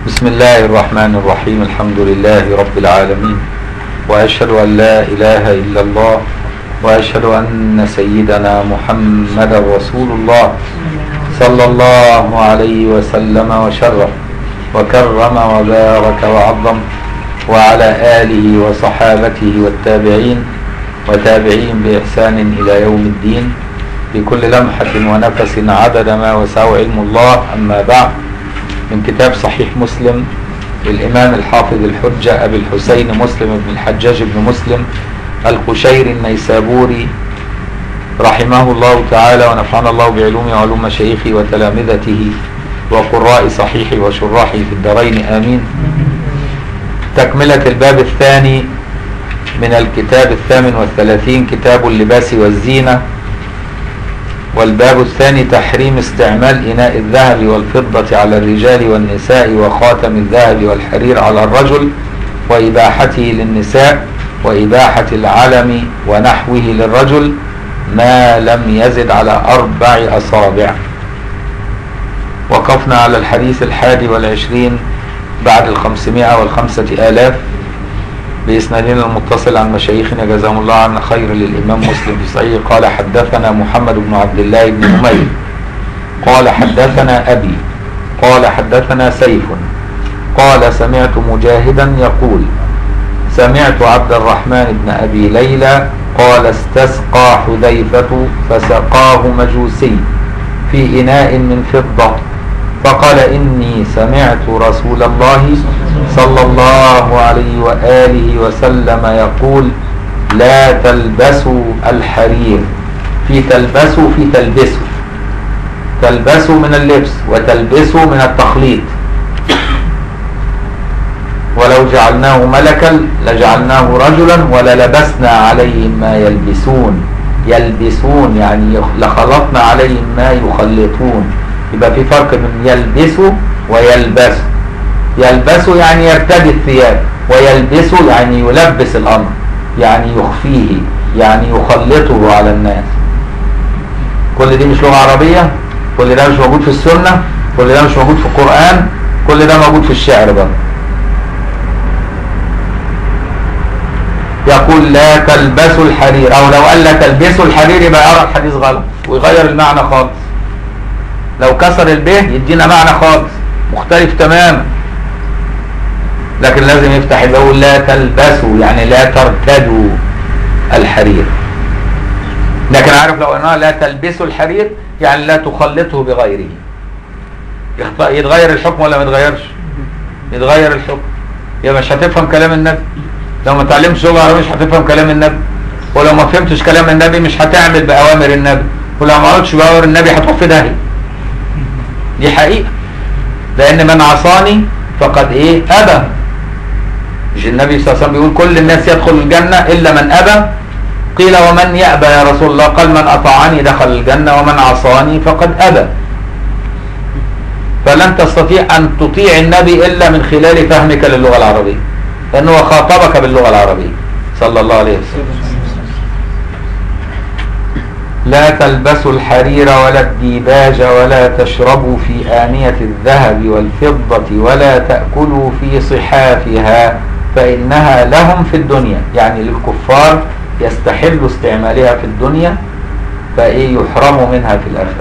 بسم الله الرحمن الرحيم. الحمد لله رب العالمين، وأشهد أن لا إله إلا الله، وأشهد أن سيدنا محمد رسول الله صلى الله عليه وسلم وشرف وكرم وبارك وعظم، وعلى آله وصحابته والتابعين وتابعين بإحسان إلى يوم الدين بكل لمحة ونفس عدد ما وسعه علم الله. أما بعد، من كتاب صحيح مسلم للإمام الحافظ الحجة أبي الحسين مسلم بن الحجاج بن مسلم القشيري النيسابوري رحمه الله تعالى، ونفعنا الله بعلومه وعلوم مشايخه وتلامذته وقراء صحيحه وشراحه في الدارين آمين. تكملة الباب الثاني من الكتاب 38، كتاب اللباس والزينة. والباب الثاني تحريم استعمال إناء الذهب والفضة على الرجال والنساء، وخاتم الذهب والحرير على الرجل، وإباحته للنساء، وإباحة العلم ونحوه للرجل ما لم يزد على 4 أصابع. وقفنا على الحديث 21 بعد 505 بإسنادنا المتصل عن مشايخنا جزاهم الله عنا خير للإمام مسلم في صحيح. قال حدثنا محمد بن عبد الله بن أمير قال حدثنا أبي قال حدثنا سيف قال سمعت مجاهدا يقول سمعت عبد الرحمن بن أبي ليلى قال استسقى حذيفة فسقاه مجوسي في إناء من فضة، فقال إني سمعت رسول الله صلى الله عليه وآله وسلم يقول لا تلبسوا الحرير. في تلبسوا في تلبسوا، تلبسوا من اللبس وتلبسوا من التخليط. ولو جعلناه ملكا لجعلناه رجلا وللبسنا عليهم ما يلبسون. يلبسون يعني لخلطنا عليهم ما يخلطون. يبقى في فرق بين يلبسوا ويلبسوا. يلبسوا يعني يرتدي الثياب، ويلبسوا يعني يلبس الأمر، يعني يخفيه، يعني يخلطه على الناس. كل دي مش لغة عربية، كل ده مش موجود في السنة، كل ده مش موجود في القرآن، كل ده موجود في الشعر بقى. يقول لا تلبسوا الحرير، أو لو قال لا تلبسوا الحرير يبقى يرى الحديث غلط ويغير المعنى خالص. لو كسر البه يدينا معنى خالص مختلف تماما، لكن لازم يفتح يقول لا تلبسوا يعني لا ترتدوا الحرير. لكن عارف لو قلنا لا تلبسوا الحرير يعني لا تخلطه بغيره، يتغير الحكم ولا ما يتغيرش؟ يتغير الحكم. يبقى مش هتفهم كلام النبي. لو ما تعلمش لغة عربية مش هتفهم كلام النبي، ولو ما فهمتش كلام النبي مش هتعمل بأوامر النبي، ولو ما عملتش بأوامر النبي هتروح في داهية. دي حقيقة، لأن من عصاني فقد أبى. مش النبي صلى الله عليه وسلم بيقول كل الناس يدخل الجنة إلا من أبى؟ قيل ومن يأبى يا رسول الله؟ قال من أطاعني دخل الجنة ومن عصاني فقد أبى. فلن تستطيع أن تطيع النبي إلا من خلال فهمك للغة العربية، لأنه خاطبك باللغة العربية صلى الله عليه وسلم. لا تلبسوا الحرير ولا الديباج ولا تشربوا في آنية الذهب والفضة ولا تأكلوا في صحافها فإنها لهم في الدنيا، يعني للكفار يستحل استعمالها في الدنيا يحرموا منها في الآخرة.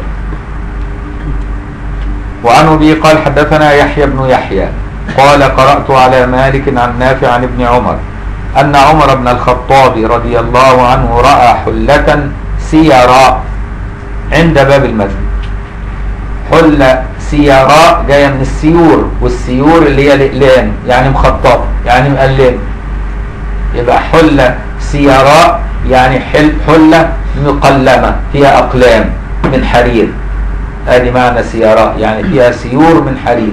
وعن أبي قال حدثنا يحيى بن يحيى قال قرأت على مالك عن نافع عن ابن عمر أن عمر بن الخطاب رضي الله عنه رأى حلة سيراء عند باب المسجد. حلة سيراء جاية من السيور، والسيور اللي هي الإقلام يعني مخططة يعني مقلمة. يبقى حلة سيراء يعني حلة مقلمة فيها أقلام من حرير. هذه معنى سيراء يعني فيها سيور من حرير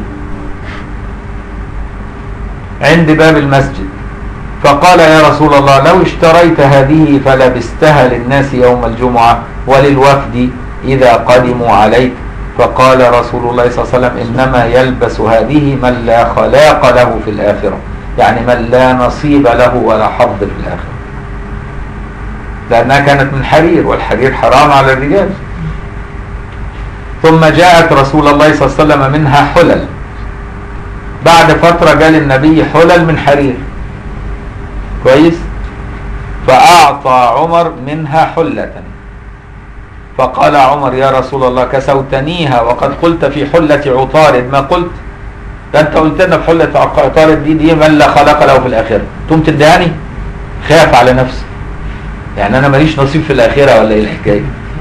عند باب المسجد. فقال يا رسول الله لو اشتريت هذه فلبستها للناس يوم الجمعة وللوفد إذا قدموا عليك. فقال رسول الله صلى الله عليه وسلم إنما يلبس هذه من لا خلاق له في الآخرة، يعني من لا نصيب له ولا حظ في الآخرة، لأنها كانت من حرير، والحرير حرام على الرجال. ثم جاءت رسول الله صلى الله عليه وسلم منها حلل، بعد فترة جاء للنبي حلل من حرير كويس، فأعطى عمر منها حلة، فقال عمر يا رسول الله كسوتنيها وقد قلت في حلة عطارد ما قلت، ده انت قلت لنا في حلة عطارد دي من لا خلق له في الآخرة، تقوم تدهني؟ خاف على نفسه، يعني أنا ماليش نصيب في الآخرة ولا إيه الحكاية؟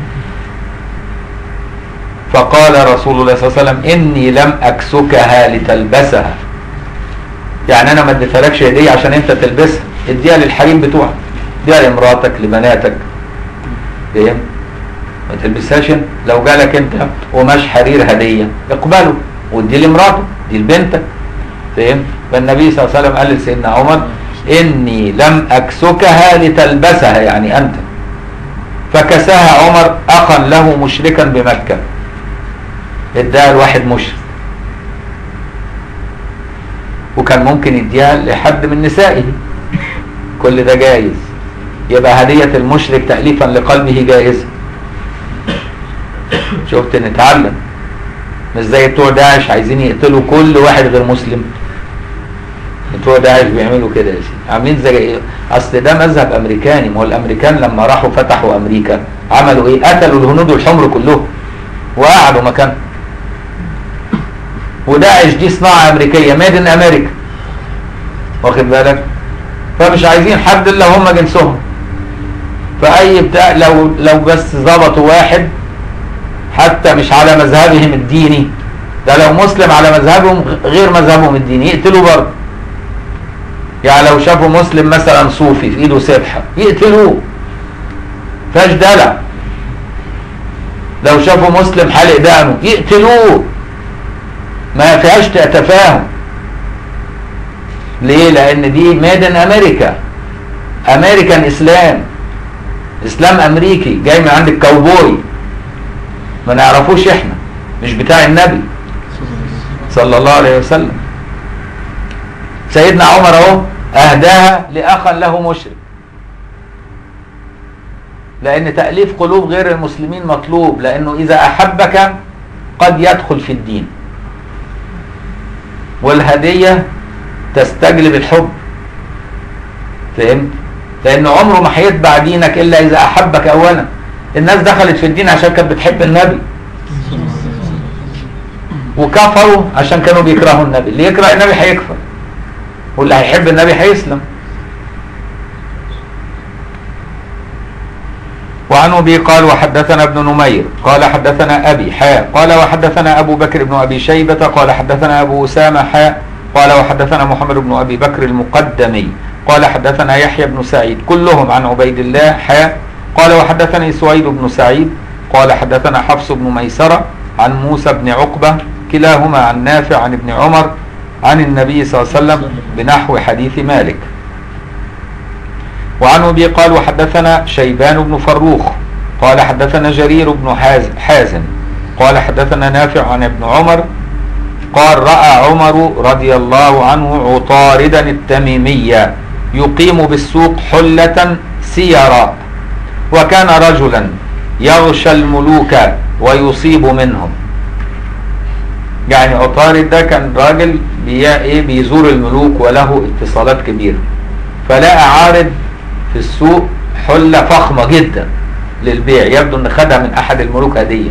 فقال رسول الله صلى الله عليه وسلم إني لم أكسكها لتلبسها، يعني أنا ما اديتهالكش هدية عشان أنت تلبسها، اديها للحريم بتوعك، اديها لمراتك لبناتك، فاهم؟ ما تلبسهاش انت. لو جالك انت قماش حرير هديه اقبله وادي لمراتك، دي لبنتك، فاهم؟ فالنبي صلى الله عليه وسلم قال لسيدنا عمر اني لم اكسكها لتلبسها، يعني انت. فكساها عمر اخا له مشركا بمكه، اداها لواحد مشرك، وكان ممكن يديها لحد من نسائه، كل ده جايز، يبقى هدية المشرك تأليفا لقلبه جائزة. شفت نتعلم، مش زي بتوع داعش عايزين يقتلوا كل واحد غير مسلم. بتوع داعش بيعملوا كده يا سيدي، عاملين زي ايه؟ اصل ده مذهب امريكاني، ما هو الامريكان لما راحوا فتحوا امريكا عملوا ايه؟ قتلوا الهنود الحمر كلهم وقعدوا مكانهم. وداعش دي صناعة امريكية ميد ان امريكا، واخد بالك؟ فمش عايزين حد الا هم جنسهم، فاي بتاع لو بس ظبطوا واحد حتى مش على مذهبهم الديني، ده لو مسلم على مذهبهم غير مذهبهم الديني يقتلوا برضه. يعني لو شافوا مسلم مثلا صوفي في ايده سبحه يقتلوه، فيهاش دلع. لو شافوا مسلم حالق دقنه يقتلوه، ما فيهاش تفاهم. ليه؟ لان دي ميد ان امريكا، امريكان اسلام امريكي جاي من عند الكاوبوي، ما نعرفوش احنا، مش بتاع النبي صلى الله عليه وسلم. سيدنا عمر اهو اهداها لاخا له مشرك، لان تأليف قلوب غير المسلمين مطلوب، لانه اذا احبك قد يدخل في الدين، والهدية تستجلب الحب، فهمت؟ لأنه عمره ما هيتبع دينك إلا إذا أحبك أولا. الناس دخلت في الدين عشان كانت بتحب النبي، وكفروا عشان كانوا بيكرهوا النبي. اللي يكره النبي هيكفر، واللي هيحب النبي هيسلم. وعنه به قال وحدثنا ابن نمير قال حدثنا أبي حاء قال وحدثنا أبو بكر بن أبي شيبة قال حدثنا أبو أسامة حاء قال وحدثنا محمد بن أبي بكر المقدمي قال حدثنا يحيى بن سعيد كلهم عن عبيد الله حاء قال وحدثني سويد بن سعيد قال حدثنا حفص بن ميسرة عن موسى بن عقبة كلاهما عن نافع عن ابن عمر عن النبي صلى الله عليه وسلم بنحو حديث مالك. وعنه به قال وحدثنا شيبان بن فروخ قال حدثنا جرير بن حازم قال حدثنا نافع عن ابن عمر قال رأى عمر رضي الله عنه عطاردا التميمية يقيم بالسوق حلة سيراء، وكان رجلا يغشى الملوك ويصيب منهم. يعني عطارد ده كان راجل بيزور الملوك وله اتصالات كبيرة، فلقى عارض في السوق حلة فخمة جدا للبيع، يبدو ان خدها من احد الملوك هدية.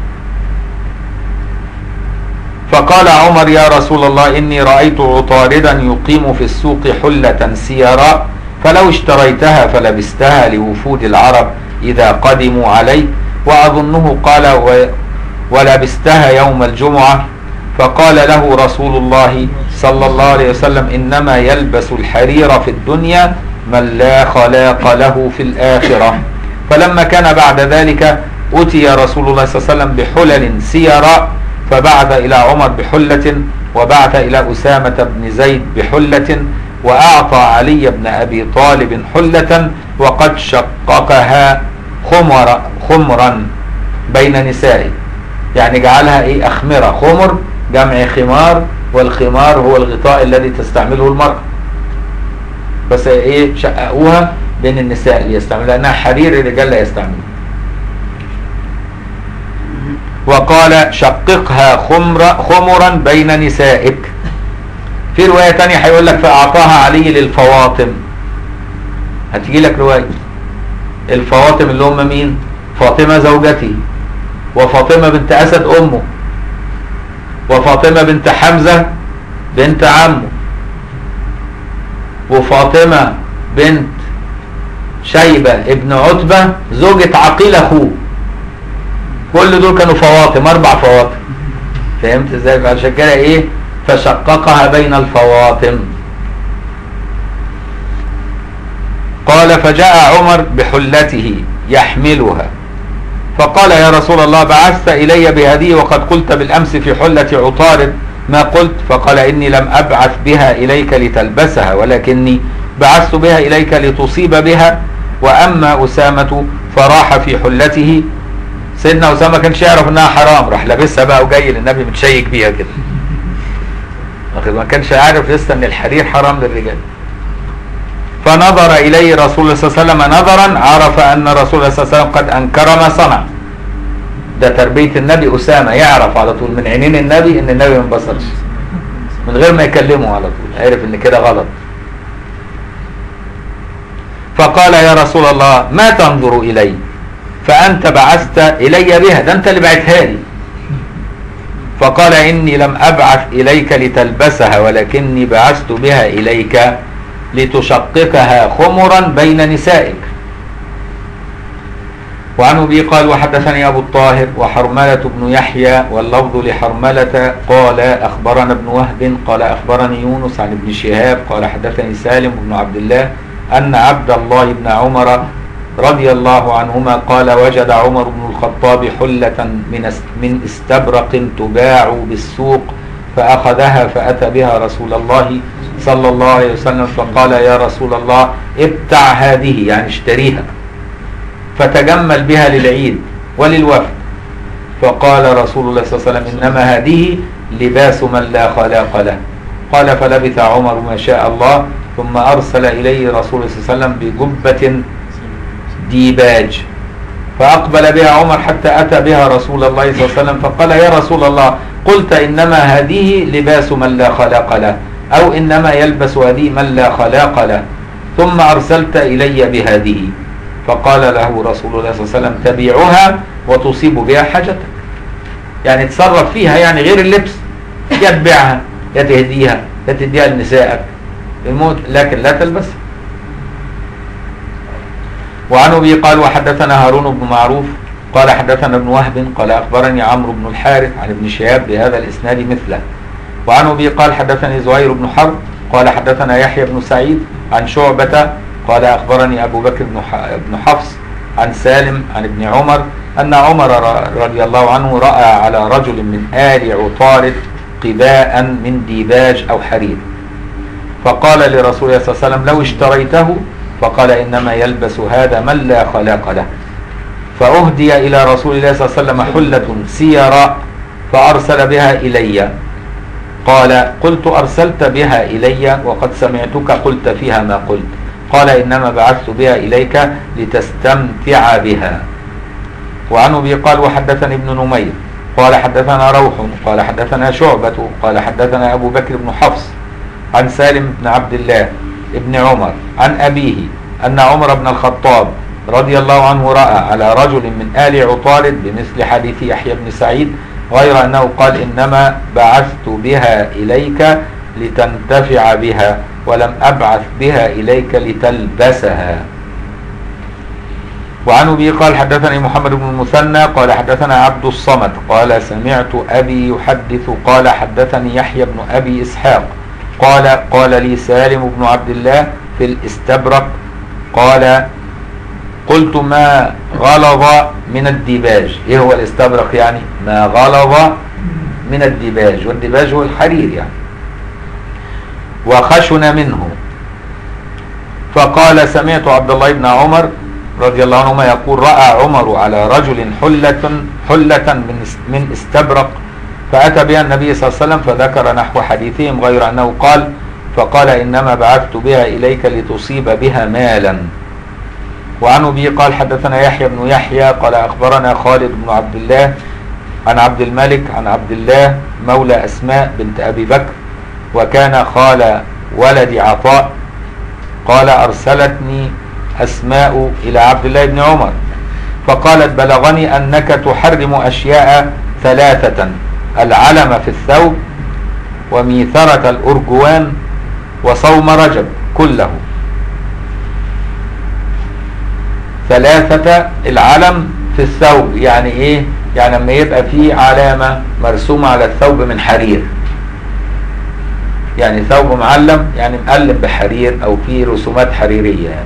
فقال عمر يا رسول الله إني رأيت عطاردا يقيم في السوق حلة سيراء فلو اشتريتها فلبستها لوفود العرب إذا قدموا عليك، وأظنه قال ولبستها يوم الجمعة. فقال له رسول الله صلى الله عليه وسلم إنما يلبس الحرير في الدنيا من لا خلاق له في الآخرة. فلما كان بعد ذلك أتي رسول الله صلى الله عليه وسلم بحلل سيراء، فبعث إلى عمر بحلة، وبعث إلى أسامة بن زيد بحلة، وأعطى علي بن أبي طالب حلة وقد شققها خمرا بين نسائه، يعني جعلها أخمرة. خمر جمع خمار، والخمار هو الغطاء الذي تستعمله المرأة، بس شققوها بين النساء ليستعملوا، لأنها حرير الرجال لا يستعملون. وقال شققها خمرا بين نسائك، في رواية تانية هيقول لك فأعطاها علي للفواطم. هتيجي لك رواية الفواطم اللي هم مين؟ فاطمة زوجتي، وفاطمة بنت أسد أمه، وفاطمة بنت حمزة بنت عمه، وفاطمة بنت شيبة ابن عتبة زوجة عقيل أخوه. كل دول كانوا فواطم، 4 فواطم. فهمت ازاي؟ فعشان كده ايه؟ فشققها بين الفواطم. قال فجاء عمر بحلته يحملها فقال يا رسول الله بعثت إلي بهذه وقد قلت بالأمس في حلة عطارد ما قلت. فقال إني لم أبعث بها إليك لتلبسها ولكني بعثت بها إليك لتصيب بها. وأما أسامة فراح في حلته. سيدنا أسامة كانش يعرف إنها حرام، راح لابسها بقى وجاي للنبي متشيك بيها كده. ما كانش عارف لسه إن الحرير حرام للرجال. فنظر إليه رسول الله صلى الله عليه وسلم نظرا عرف أن رسول الله صلى الله عليه وسلم قد أنكر ما صنع. ده تربية النبي. أسامة يعرف على طول من عينين النبي إن النبي ما انبسطش من غير ما يكلمه، على طول عرف إن كده غلط. فقال يا رسول الله ما تنظر إلي فأنت بعثت إلي بها، ده أنت اللي بعتها لي. فقال إني لم أبعث إليك لتلبسها ولكني بعثت بها إليك لتشققها خمرا بين نسائك. وعن أبي قال وحدثني أبو الطاهر وحرملة بن يحيى واللفظ لحرملة قال أخبرنا ابن وهب قال أخبرني يونس عن ابن شهاب قال حدثني سالم بن عبد الله أن عبد الله بن عمر رضي الله عنهما قال وجد عمر بن الخطاب حلة من استبرق تباع بالسوق فأخذها فأتى بها رسول الله صلى الله عليه وسلم فقال يا رسول الله ابتع هذه، يعني اشتريها فتجمل بها للعيد وللوفد. فقال رسول الله صلى الله عليه وسلم إنما هذه لباس من لا خلاق له. قال فلبث عمر ما شاء الله ثم أرسل إليه رسول الله صلى الله عليه وسلم بجبة ديباج فأقبل بها عمر حتى أتى بها رسول الله صلى الله عليه وسلم فقال يا رسول الله قلت إنما هذه لباس من لا خلاق له أو إنما يلبس هذه من لا خلاق له ثم أرسلت إلي بهذه. فقال له رسول الله صلى الله عليه وسلم تبيعها وتصيب بها حاجتك، يعني تصرف فيها، يعني غير اللبس، يا تبيعها يا تهديها يا تديها لنسائك الموت، لكن لا تلبسها. وعن أبي قال وحدثنا هارون بن معروف قال حدثنا ابن وهب قال أخبرني عمرو بن الحارث عن ابن شهاب بهذا الإسناد مثله. وعن أبي قال حدثني زهير بن حرب قال حدثنا يحيى بن سعيد عن شعبة قال أخبرني أبو بكر بن حفص عن سالم عن ابن عمر أن عمر رضي الله عنه رأى على رجل من آل عطارد قباء من ديباج أو حرير فقال لرسول الله صلى الله عليه وسلم لو اشتريته. فقال إنما يلبس هذا من لا خلاق له. فأهدي إلى رسول الله صلى الله عليه وسلم حلة سيراء فأرسل بها إلي. قال قلت أرسلت بها إلي وقد سمعتك قلت فيها ما قلت. قال إنما بعثت بها إليك لتستمتع بها. وعن أبي قال وحدثني ابن نمير قال حدثنا روح قال حدثنا شعبة قال حدثنا أبو بكر بن حفص عن سالم بن عبد الله ابن عمر عن أبيه أن عمر بن الخطاب رضي الله عنه رأى على رجل من آل عطارد بمثل حديث يحيى بن سعيد غير أنه قال إنما بعثت بها إليك لتنتفع بها ولم أبعث بها إليك لتلبسها. وعن أبي قال حدثني محمد بن المثنى قال حدثنا عبد الصمد قال سمعت أبي يحدث قال حدثني يحيى بن أبي إسحاق قال لي سالم بن عبد الله في الاستبرق قال قلت ما غلظ من الديباج. ايه هو الاستبرق؟ يعني ما غلظ من الديباج، والديباج هو الحرير يعني، وخشن منه. فقال سمعت عبد الله بن عمر رضي الله عنهما يقول رأى عمر على رجل حلة من استبرق فأتى بها النبي صلى الله عليه وسلم فذكر نحو حديثهم غير أنه قال فقال إنما بعثت بها إليك لتصيب بها مالا. وعن أبي قال حدثنا يحيى بن يحيى قال أخبرنا خالد بن عبد الله عن عبد الملك عن عبد الله مولى أسماء بنت أبي بكر وكان خال ولد عطاء. قال أرسلتني أسماء إلى عبد الله بن عمر فقالت بلغني أنك تحرم أشياء ثلاثة: العلم في الثوب، وميثرة الأرجوان، وصوم رجب كله. ثلاثة: العلم في الثوب يعني ايه؟ يعني لما يبقى فيه علامة مرسومة على الثوب من حرير، يعني ثوب معلم يعني مقلم بحرير او فيه رسومات حريرية يعني.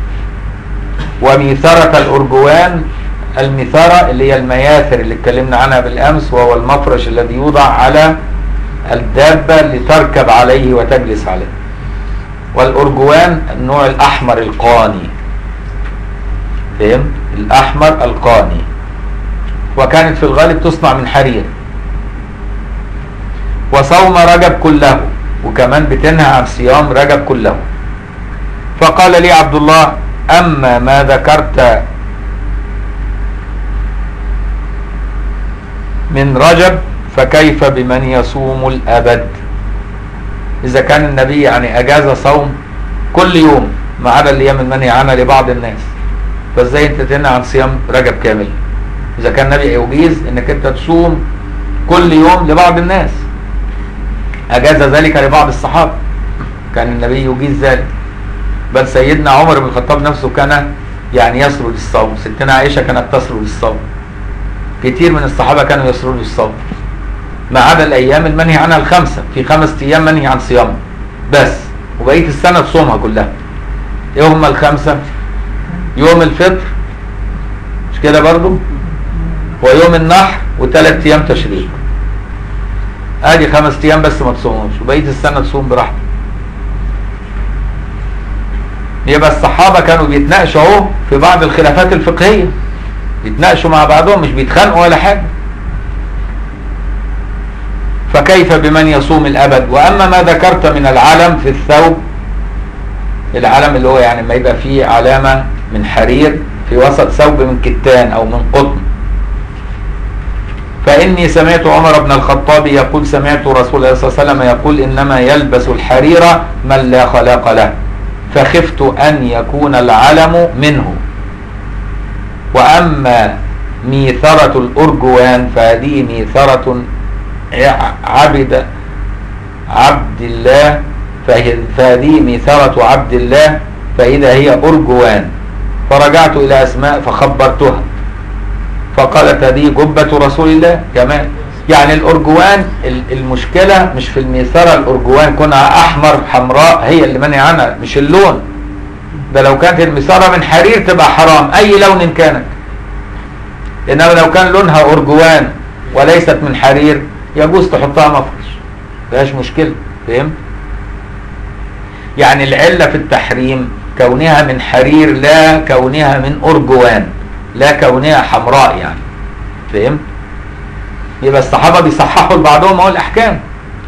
وميثرة الأرجوان، الميثرة اللي هي المياثر اللي اتكلمنا عنها بالأمس، وهو المفرش الذي يوضع على الدابة لتركب عليه وتجلس عليه. والأرجوان النوع الأحمر القاني، فهمت؟ الأحمر القاني، وكانت في الغالب تصنع من حرير. وصوم رجب كله، وكمان بتنهى عن صيام رجب كله. فقال لي عبد الله: أما ما ذكرت من رجب فكيف بمن يصوم الأبد؟ إذا كان النبي يعني أجاز صوم كل يوم ما عدا الأيام المنهي عنها لبعض الناس، فازاي انت تنهى عن صيام رجب كامل؟ إذا كان النبي يجيز إنك أنت تصوم كل يوم لبعض الناس، أجاز ذلك لبعض الصحابة، كان النبي يجيز ذلك. بل سيدنا عمر بن الخطاب نفسه كان يعني يسرد الصوم، ستنا عائشة كانت تسرد الصوم، كتير من الصحابة كانوا يسردوا الصوم ما عدا الأيام المنهي عنها الخمسة، في 5 أيام منهي عن صيام بس، وبقية السنة تصومها كلها. إيه هم ال5؟ يوم الفطر مش كده برضو، ويوم النحر، و3 أيام تشريق. ادي 5 أيام بس ما تصومهمش، وبقية السنة تصوم براحتك. يبقى الصحابة كانوا بيتناقشوا اهو في بعض الخلافات الفقهية، بيتناقشوا مع بعضهم، مش بيتخانقوا ولا حاجة. فكيف بمن يصوم الأبد؟ وأما ما ذكرت من العلم في الثوب، العلم اللي هو يعني ما يبقى فيه علامة من حرير في وسط ثوب من كتان أو من قطن، فإني سمعت عمر بن الخطاب يقول: سمعت رسول الله صلى الله عليه وسلم يقول: إنما يلبس الحرير من لا خلاق له، فخفت أن يكون العلم منه. وأما ميثرة الأرجوان فهذه ميثرة عبد الله، فهذه ميثرة عبد الله، فإذا هي أرجوان. فرجعت إلى أسماء فخبرتها، فقالت: هذه جبة رسول الله كمان. يعني الأرجوان المشكلة مش في الميثرة، الأرجوان كونها أحمر حمراء هي اللي منهي عنها، مش اللون ده. لو كانت الميثرة من حرير تبقى حرام أي لون كانت، إنما لو كان لونها أرجوان وليست من حرير يجوز تحطها مفرش، مفيهاش مشكلة. فهمت؟ يعني العلة في التحريم كونها من حرير، لا كونها من أرجوان، لا كونها حمراء يعني. فهمت؟ يبقى الصحابة بيصححوا لبعضهم اهو الأحكام.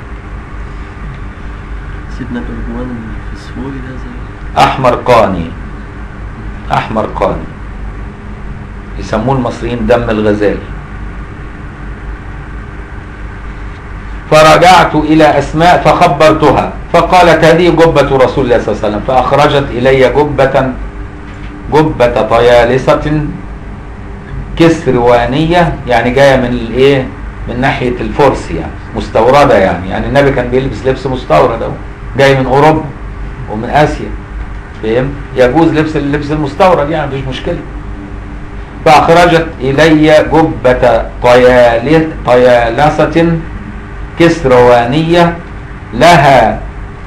سيدنا الأرجوان الفسفوري ده زي أحمر قاني، أحمر قاني، يسموه المصريين دم الغزال. فرجعت إلى أسماء فخبرتها، فقالت: هذه جبة رسول الله صلى الله عليه وسلم. فأخرجت إلي جبة طيالسة كسروانية، يعني جاية من الايه؟ من ناحية الفرس، يعني مستوردة. يعني النبي كان بيلبس لبس مستورد اهو، جاي من أوروبا ومن آسيا. فهم؟ يجوز لبس اللبس المستورد يعني، مفيش مشكلة. فأخرجت إلي جبة طيالسة كسروانية لها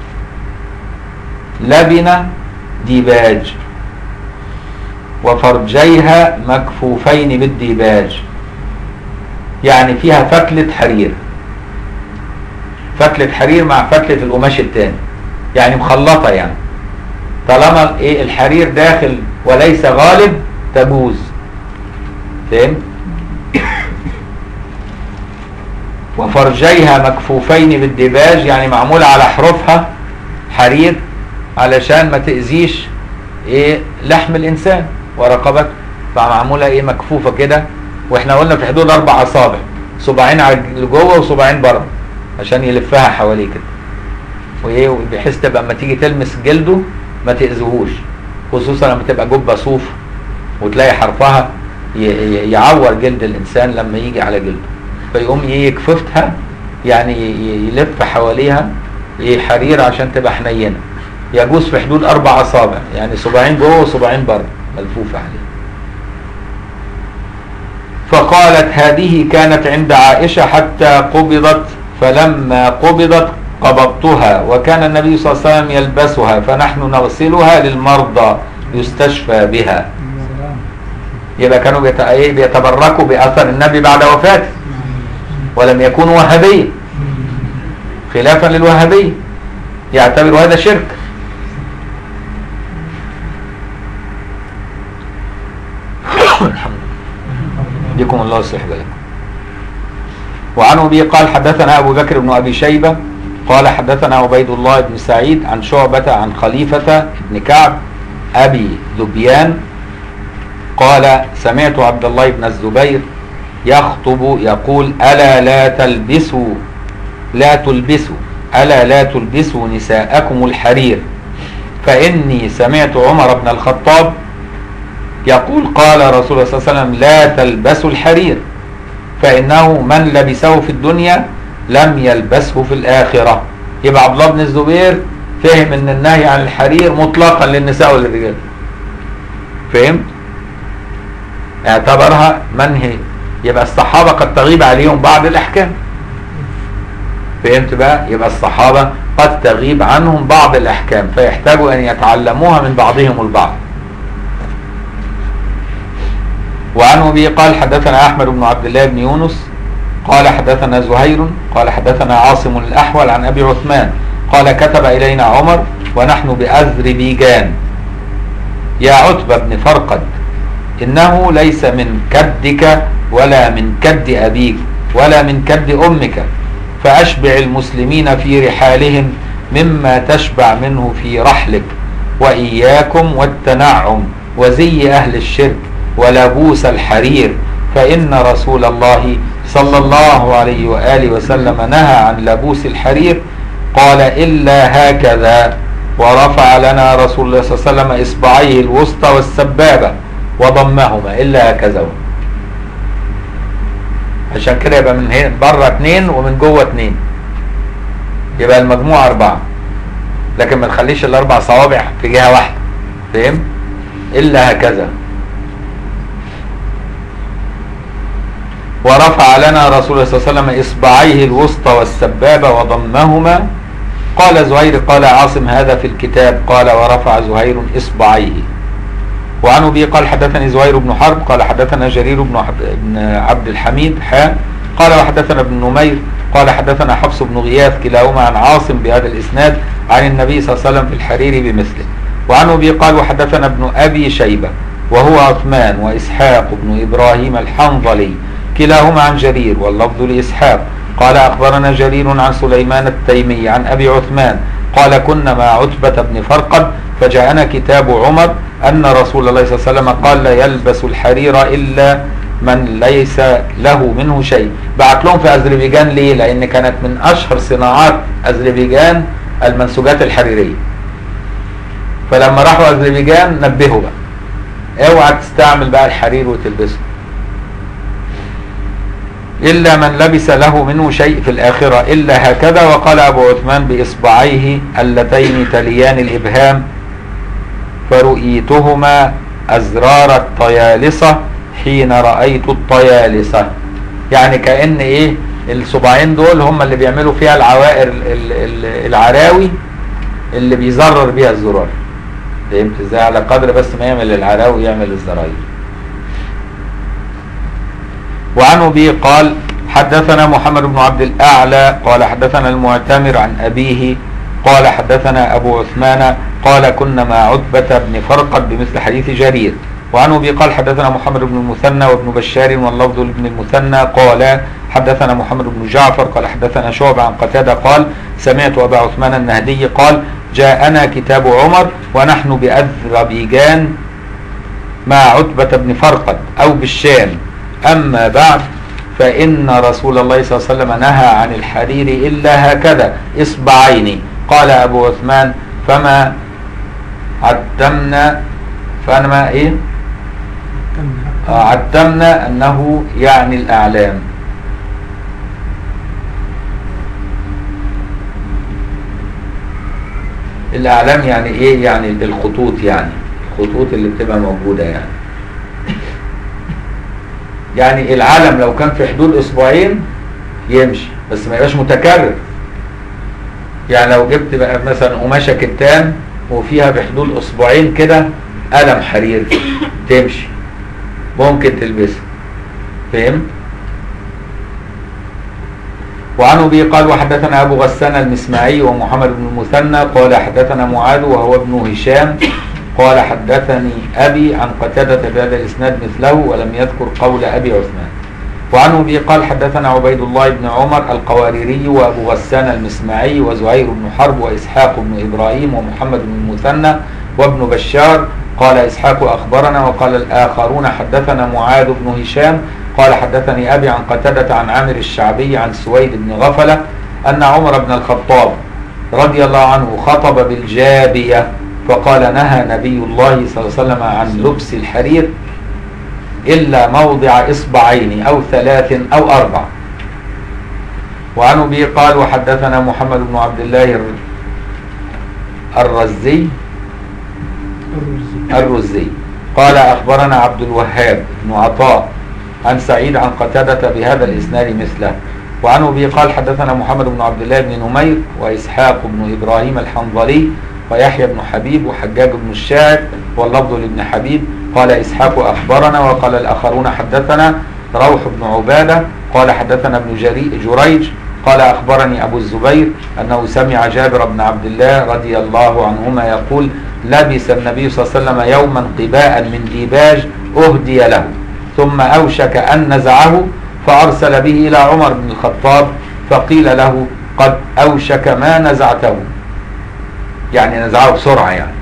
لبنة ديباج، وفرجيها مكفوفين بالديباج، يعني فيها فتلة حرير، فتلة حرير مع فتلة القماش التاني، يعني مخلطة. يعني طالما ايه الحرير داخل وليس غالب تجوز. فهم؟ وفرجيها مكفوفين بالديباج، يعني معمولة على حروفها حرير علشان ما تأذيش ايه لحم الانسان ورقبته، فمعمولة ايه مكفوفة كده. واحنا قلنا في حدود 4 أصابع، صباعين على جوه وصباعين بره، عشان يلفها حواليه كده. وايه بحيث تبقى اما تيجي تلمس جلده ما تاذيهوش، خصوصا لما تبقى جبه صوف وتلاقي حرفها يعور جلد الانسان لما يجي على جلده، فيقوم يكففتها يعني يلف حواليها حرير عشان تبقى حنينه، يجوز في حدود 4 أصابع، يعني صباعين جوه وصباعين بره ملفوفه عليه. فقالت هذه كانت عند عائشه حتى قبضت، فلما قبضت قبضتها، وكان النبي صلى الله عليه وسلم يلبسها فنحن نغسلها للمرضى يستشفى بها. يبقى كانوا بيتبركوا بأثر النبي بعد وفاته، ولم يكونوا وهابية خلافا للوهابية، يعتبروا هذا شرك. يديكم الله يصلح بالكم. وعن أبي قال حدثنا أبو بكر بن أبي شيبة قال حدثنا عبيد الله بن سعيد عن شعبة عن خليفة بن كعب أبي ذبيان قال سمعت عبد الله بن الزبير يخطب يقول ألا لا تلبسوا نساءكم الحرير، فإني سمعت عمر بن الخطاب يقول قال رسول الله صلى الله عليه وسلم لا تلبسوا الحرير، فإنه من لبسه في الدنيا لم يلبسه في الآخرة. يبقى عبد الله بن الزبير فهم ان النهي عن الحرير مطلقا للنساء وللرجال، فهمت؟ اعتبرها منهي، يبقى الصحابة قد تغيب عليهم بعض الأحكام، فهمت بقى؟ يبقى الصحابة قد تغيب عنهم بعض الأحكام فيحتاجوا أن يتعلموها من بعضهم البعض. وعن أبي قال حدثنا أحمد بن عبد الله بن يونس قال حدثنا زهير قال حدثنا عاصم الأحول عن أبي عثمان قال كتب إلينا عمر ونحن بأذربيجان يا عتبة بن فرقد إنه ليس من كدك ولا من كد أبيك ولا من كد أمك، فأشبع المسلمين في رحالهم مما تشبع منه في رحلك، وإياكم والتنعم وزي أهل الشرك ولبوس الحرير، فإن رسول الله صلى الله عليه وآله وسلم نهى عن لبوس الحرير. قال إلا هكذا، ورفع لنا رسول الله صلى الله عليه وسلم إصبعيه الوسطى والسبابة وضمهما، إلا هكذا. عشان كده يبقى من هنا بره 2 ومن جوه 2، يبقى المجموع 4، لكن ما تخليش ال4 صوابع في جهة واحدة، فهم؟ إلا هكذا. ورفع لنا رسول الله صلى الله عليه وسلم إصبعيه الوسطى والسبابة وضمهما. قال زهير قال عاصم هذا في الكتاب، قال ورفع زهير إصبعيه. وعن أبي قال حدثني زهير بن حرب قال حدثنا جرير بن عبد الحميد قال وحدثنا ابن نمير قال حدثنا حفص بن غياث كلاهما عن عاصم بهذا الإسناد عن النبي صلى الله عليه وسلم في الحرير بمثله. وعن أبي قال وحدثنا ابن أبي شيبة وهو عثمان وإسحاق بن إبراهيم الحنظلي كلاهما عن جرير واللفظ لإسحاق قال أخبرنا جرير عن سليمان التيمي عن أبي عثمان قال كنا مع عتبة بن فرقد فجاءنا كتاب عمر أن رسول الله صلى الله عليه وسلم قال لا يلبس الحرير إلا من ليس له منه شيء. بعت لهم في أذربيجان ليه؟ لأن كانت من أشهر صناعات أذربيجان المنسوجات الحريرية، فلما راحوا أذربيجان نبهوا بقى اوعى تستعمل بقى الحرير وتلبسه إلا من لبس له منه شيء في الآخرة، إلا هكذا. وقال أبو عثمان بإصبعيه اللتين تليان الإبهام فرؤيتهما أزرار الطيالسة حين رأيت الطيالسة، يعني كأن إيه الصباعين دول هم اللي بيعملوا فيها العوائر العراوي اللي بيزرر بيها الزرار، فهمت ازاي؟ على قدر بس ما يعمل العراوي يعمل الزراير. وعن أبي قال حدثنا محمد بن عبد الأعلى قال حدثنا المعتمر عن أبيه قال حدثنا أبو عثمان قال كنا مع عتبة بن فرقد بمثل حديث جرير. وعن أبي قال حدثنا محمد بن المثنى وابن بشار واللفظ لابن المثنى قال حدثنا محمد بن جعفر قال حدثنا شعبة عن قتادة قال سمعت أبا عثمان النهدي قال جاءنا كتاب عمر ونحن بأذربيجان مع عتبة بن فرقد أو بالشام. أما بعد فإن رسول الله صلى الله عليه وسلم نهى عن الحرير إلا هكذا إصبعين قال أبو عثمان فما عدمنا إيه؟ عدمنا أنه يعني الأعلام. الأعلام يعني إيه؟ يعني الخطوط، يعني الخطوط اللي بتبقى موجودة يعني العلم لو كان في حدود أسبوعين يمشي، بس ما يبقاش متكرر. يعني لو جبت بقى مثلا قماشة كتان وفيها بحدود أسبوعين كده قلم حرير تمشي، ممكن تلبسه. فهم؟ وعنه به قال وحدثنا أبو غسان المسمعي ومحمد بن المثنى قال حدثنا معاذ وهو ابن هشام قال حدثني أبي عن قتادة بهذا الإسناد مثله ولم يذكر قول أبي عثمان. وعنه به قال حدثنا عبيد الله بن عمر القواريري وأبو غسان المسمعي وزهير بن حرب وإسحاق بن إبراهيم ومحمد بن المثنى وابن بشار قال إسحاق أخبرنا. وقال الآخرون حدثنا معاذ بن هشام قال حدثني أبي عن قتادة عن عامر الشعبي عن سويد بن غفلة أن عمر بن الخطاب رضي الله عنه خطب بالجابية فقال نهى نبي الله صلى الله عليه وسلم عن لبس الحرير إلا موضع إصبعين أو 3 أو 4. وعنه به قال وحدثنا محمد بن عبد الله الرزي قال أخبرنا عبد الوهاب بن عطاء عن سعيد عن قتادة بهذا الإسناد مثله. وعنه به قال حدثنا محمد بن عبد الله بن نمير وإسحاق بن إبراهيم الحنظلي ويحيى بن حبيب وحجاج بن الشاعر واللفظ لابن حبيب قال إسحاق أخبرنا. وقال الآخرون حدثنا روح بن عبادة قال حدثنا ابن جريج قال أخبرني أبو الزبير أنه سمع جابر بن عبد الله رضي الله عنهما يقول لبس النبي صلى الله عليه وسلم يوما قباء من ديباج أهدي له ثم أوشك أن نزعه فأرسل به إلى عمر بن الخطاب فقيل له قد أوشك ما نزعته، يعني نزعه بسرعة، يعني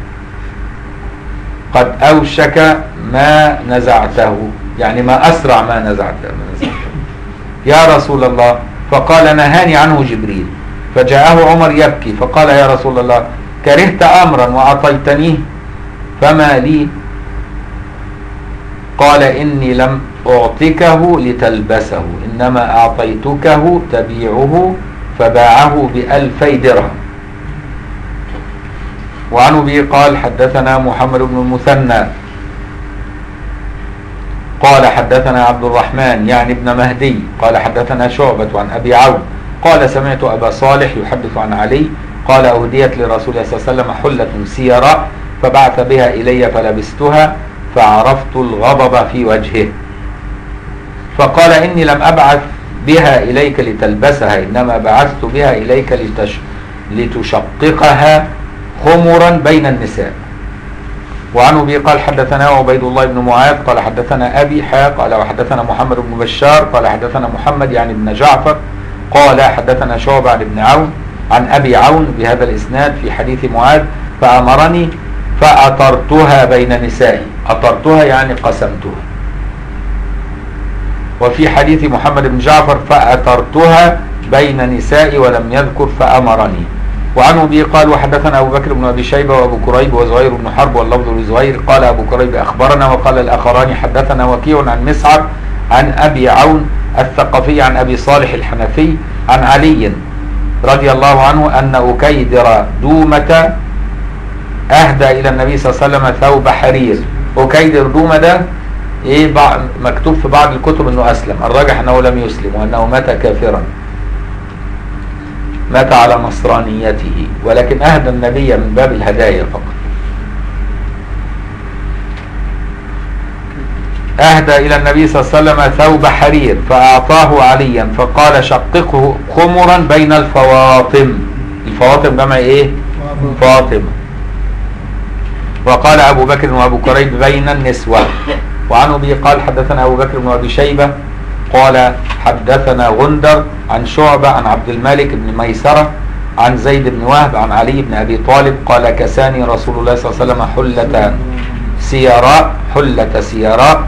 قد أوشك ما نزعته يعني ما أسرع ما نزعته يا رسول الله. فقال نهاني عنه جبريل. فجاءه عمر يبكي فقال يا رسول الله كرهت أمرا وأعطيتنيه فما لي؟ قال إني لم أعطكه لتلبسه إنما أعطيتكه تبيعه فباعه ب2000 درهم. وعنه به قال حدثنا محمد بن المثنى قال حدثنا عبد الرحمن يعني ابن مهدي قال حدثنا شعبة عن أبي عون قال سمعت أبا صالح يحدث عن علي قال أهديت لرسول الله صلى الله عليه وسلم حلة سيراء فبعث بها إلي فلبستها فعرفت الغضب في وجهه فقال إني لم أبعث بها إليك لتلبسها إنما بعثت بها إليك لتشققها خمرا بين النساء. وعنه به قال حدثنا عبيد الله بن معاذ قال حدثنا أبي قال وحدثنا محمد بن بشار قال حدثنا محمد يعني بن جعفر قال حدثنا شعبة عن ابن عون عن أبي عون بهذا الإسناد في حديث معاذ فأمرني فأطرتها بين نسائي. أطرتها يعني قسمتها. وفي حديث محمد بن جعفر فأطرتها بين نسائي ولم يذكر فأمرني. وعنه به قال وحدثنا أبو بكر بن أبي شيبة وأبو كريب وزهير بن حرب واللفظ لزهير قال أبو كريب أخبرنا. وقال الآخران حدثنا وكيع عن مسعر عن أبي عون الثقفي عن أبي صالح الحنفي عن علي رضي الله عنه أن أكيدر دومة أهدى إلى النبي صلى الله عليه وسلم ثوب حرير. أكيدر دومة ده إيه مكتوب في بعض الكتب أنه أسلم، الراجح أنه لم يسلم وأنه مات كافرا، مات على نصرانيته، ولكن أهدى النبي من باب الهدايا فقط. أهدى إلى النبي صلى الله عليه وسلم ثوب حرير فأعطاه عليا فقال شققه خمرا بين الفواطم. الفواطم جمع إيه؟ فاطمة. وقال أبو بكر وأبو كريب بين النسوة. وعنه به قال حدثنا أبو بكر بن أبي شيبة قال حدثنا غندر عن شعبة عن عبد الملك بن ميسرة عن زيد بن وهب عن علي بن أبي طالب قال كساني رسول الله صلى الله عليه وسلم حلة سيراء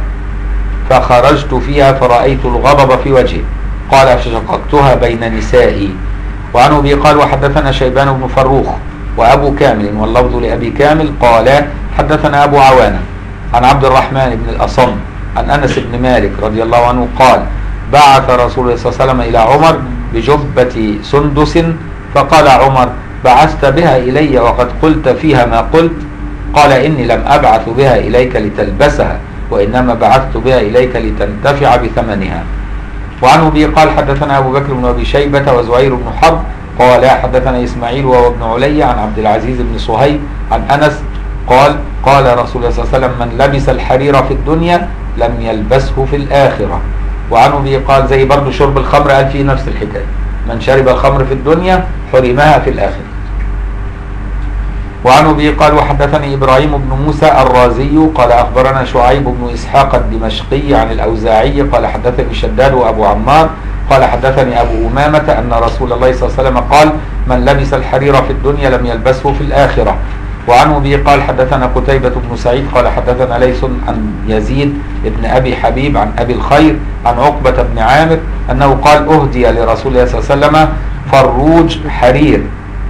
فخرجت فيها فرأيت الغضب في وجهي قال فشققتها بين نسائي وعن أبي قال وحدثنا شيبان بن فروخ وأبو كامل واللفظ لأبي كامل قال حدثنا أبو عوانة عن عبد الرحمن بن الأصم عن أنس بن مالك رضي الله عنه قال بعث رسول الله صلى الله عليه وسلم إلى عمر بجبة سندس فقال عمر بعثت بها إلي وقد قلت فيها ما قلت؟ قال إني لم أبعث بها إليك لتلبسها وإنما بعثت بها إليك لتنتفع بثمنها. وعن أبي قال حدثنا أبو بكر بن أبي شيبة وزهير بن حرب قال حدثنا إسماعيل وهو ابن علي عن عبد العزيز بن صهيب عن أنس قال قال رسول الله صلى الله عليه وسلم من لبس الحرير في الدنيا لم يلبسه في الآخرة. وعن أبي قال زي برضو شرب الخمر قال فيه نفس الحكاية من شرب الخمر في الدنيا حرمها في الآخرة. وعن أبي قال وحدثني إبراهيم بن موسى الرازي قال أخبرنا شعيب بن إسحاق الدمشقي عن الأوزاعي قال حدثني شداد وأبو عمار قال حدثني أبو أمامة أن رسول الله صلى الله عليه وسلم قال من لبس الحرير في الدنيا لم يلبسه في الآخرة. وعن أبي قال حدثنا قتيبة بن سعيد قال حدثنا ليث عن يزيد بن أبي حبيب عن أبي الخير عن عقبة بن عامر أنه قال أهدي لرسول الله صلى الله عليه وسلم فروج حرير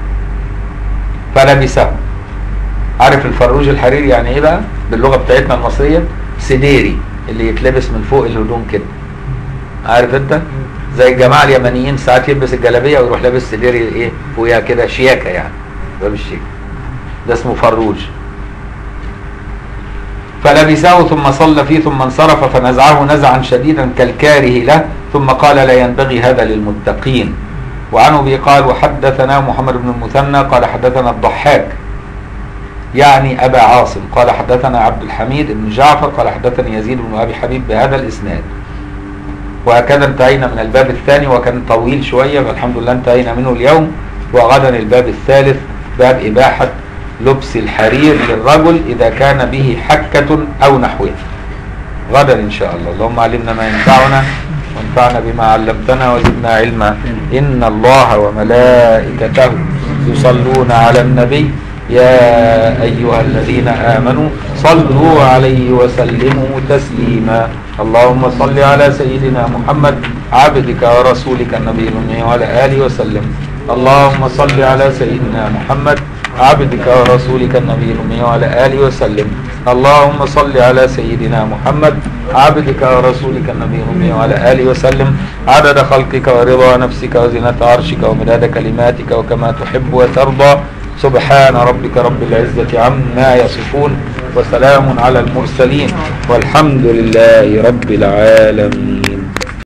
فلبسه. عارف الفروج الحرير يعني ايه بقى باللغة بتاعتنا المصرية؟ سديري اللي يتلبس من فوق الهدوم كده، عارف انت زي الجماعة اليمنيين ساعات يلبس الجلابية ويروح لابس سديري ايه فوقها كده شياكة يعني ده مش شيك، ده اسمه فروج. فلبسه ثم صلى فيه ثم انصرف فنزعه نزعا شديدا كالكاره له ثم قال لا ينبغي هذا للمتقين. وعن أبي قال وحدثنا محمد بن المثنى قال حدثنا الضحاك يعني أبا عاصم قال حدثنا عبد الحميد بن جعفر قال حدثني يزيد بن أبي حبيب بهذا الإسناد. وهكذا انتهينا من الباب الثاني وكان طويل شوية فالحمد لله انتهينا منه اليوم. وغدا الباب الثالث باب إباحة لبس الحرير للرجل إذا كان به حكة أو نحوه غدا إن شاء الله. اللهم علمنا ما ينفعنا وانفعنا بما علمتنا وزدنا علما. إن الله وملائكته يصلون على النبي يا أيها الذين آمنوا صلوا عليه وسلموا تسليما. اللهم صل على سيدنا محمد عبدك ورسولك النبي الأمي وعلى آله وسلم. اللهم صل على سيدنا محمد عبدك ورسولك النبي الأمي وعلى آله وسلم. اللهم صل على سيدنا محمد عبدك ورسولك النبي الأمي وعلى آله وسلم عدد خلقك ورضا نفسك وزنة عرشك ومداد كلماتك وكما تحب وترضى. سبحان ربك رب العزة عما يصفون وسلام على المرسلين والحمد لله رب العالمين.